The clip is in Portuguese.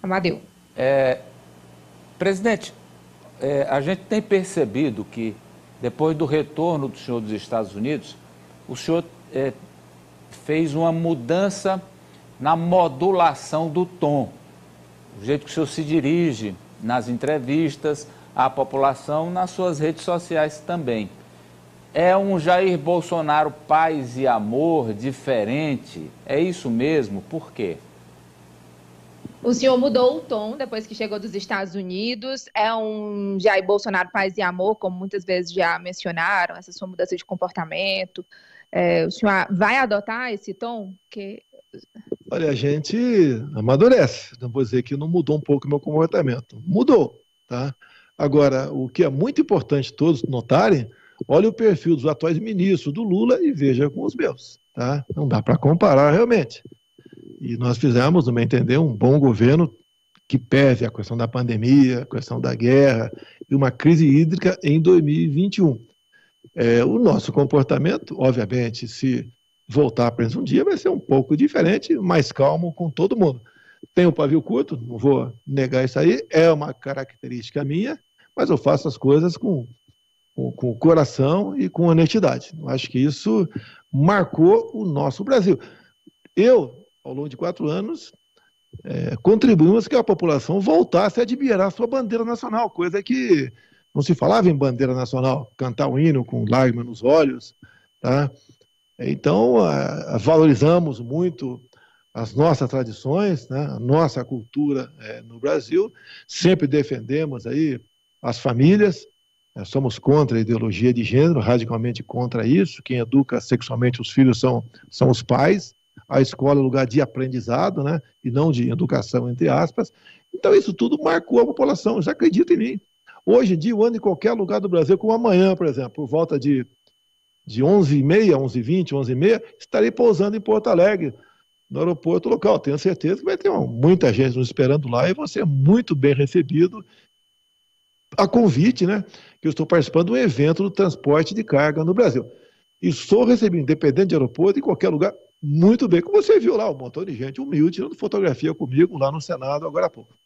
Amadeu. Presidente, a gente tem percebido que, depois do retorno do senhor dos Estados Unidos, o senhor fez uma mudança na modulação do tom, o jeito que o senhor se dirige nas entrevistas à população, nas suas redes sociais também. É um Jair Bolsonaro paz e amor diferente? É isso mesmo? Por quê? O senhor mudou o tom depois que chegou dos Estados Unidos. É um Jair Bolsonaro paz e amor, como muitas vezes já mencionaram, essa sua mudança de comportamento. O senhor vai adotar esse tom? Olha, a gente amadurece. Não vou dizer que não mudou um pouco o meu comportamento. Mudou, tá? Agora, o que é muito importante todos notarem, olha o perfil dos atuais ministros do Lula e veja com os meus, tá? Não dá para comparar realmente. E nós fizemos, no meu entender, um bom governo que pese a questão da pandemia, a questão da guerra e uma crise hídrica em 2021. O nosso comportamento, obviamente, se voltar para isso um dia, vai ser um pouco diferente, mais calmo com todo mundo. Tenho pavio curto, não vou negar isso aí, é uma característica minha, mas eu faço as coisas com o coração e com honestidade. Eu acho que isso marcou o nosso Brasil. Eu, ao longo de 4 anos, contribuímos que a população voltasse a admirar a sua bandeira nacional, coisa que não se falava em bandeira nacional, cantar o hino com lágrimas nos olhos, tá? Então, valorizamos muito as nossas tradições, né? A nossa cultura no Brasil, sempre defendemos aí as famílias, somos contra a ideologia de gênero, radicalmente contra isso. Quem educa sexualmente os filhos são os pais, a escola é lugar de aprendizado, né? E não de educação, entre aspas. Então, isso tudo marcou a população, já acredita em mim. Hoje em dia, eu ando em qualquer lugar do Brasil, como amanhã, por exemplo, por volta de 11h30, 11h20, 11h30, estarei pousando em Porto Alegre, no aeroporto local. Tenho certeza que vai ter muita gente nos esperando lá e vou ser muito bem recebido. A convite, né, que eu estou participando de um evento do transporte de carga no Brasil. E sou recebido, independente de aeroporto, em qualquer lugar, muito bem. Como você viu lá, um montão de gente humilde tirando fotografia comigo lá no Senado agora há pouco.